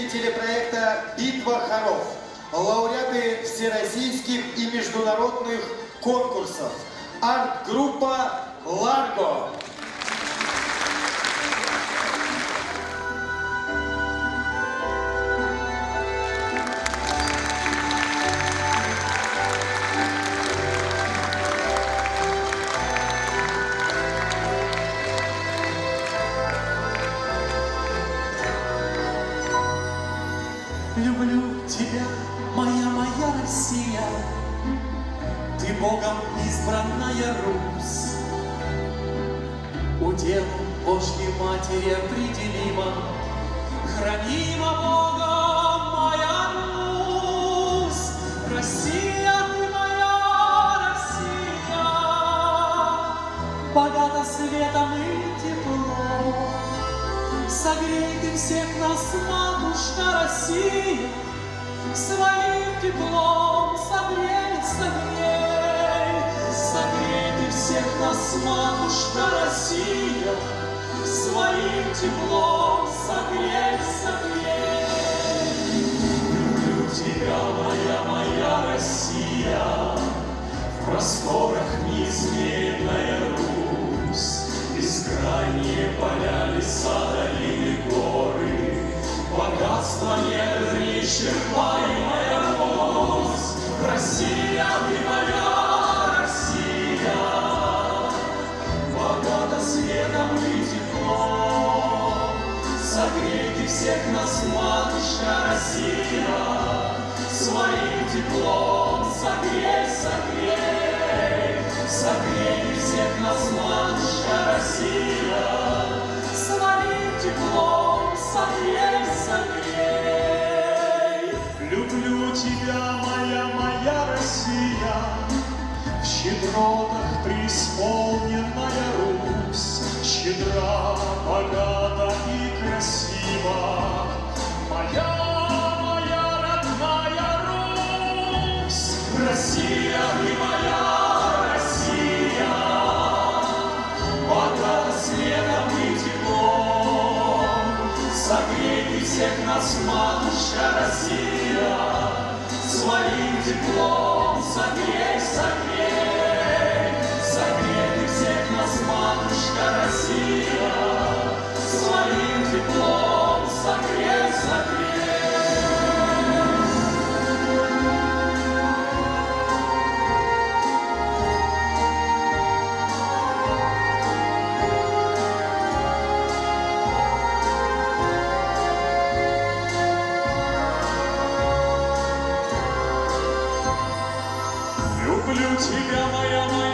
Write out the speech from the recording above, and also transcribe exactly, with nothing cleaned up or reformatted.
победители телепроекта «Битва хоров», лауреаты всероссийских и международных конкурсов, арт-группа «Ларго». Люблю тебя, моя, моя Россия, ты Богом избранная Русь. Удел Божьей Матери определима, хранима Богом моя Русь. Россия, ты моя Россия, богата светом и теплом. Согрей ты всех нас, матушка Россия, своим теплом согрей, согрей. Согрей ты всех нас, матушка Россия, своим теплом согрей, согрей. Люблю тебя, моя, моя Россия, в просторах неизменная Русь. Бескрайние поля, леса, долины, горы, богатство неисчерпаемая Русь. Россия, ты моя Россия, богата светом и теплом. Согрей ты всех нас, матушка Россия, своим теплом согрей, согрей. Согрей ты всех нас, матушка Россия, своим теплом согрей, согрей. Люблю тебя, моя, моя Россия, в щедротах преисполненная Русь, щедра, богата и красива. Моя, моя родная Русь. Россия, ты моя Россия, богата светом и теплом. Согрей ты всех нас, матушка Россия, своим теплом согрей, согрей. Согрей ты всех нас, матушка Россия, своим теплом согрей, согрей. Люблю тебя, моя, моя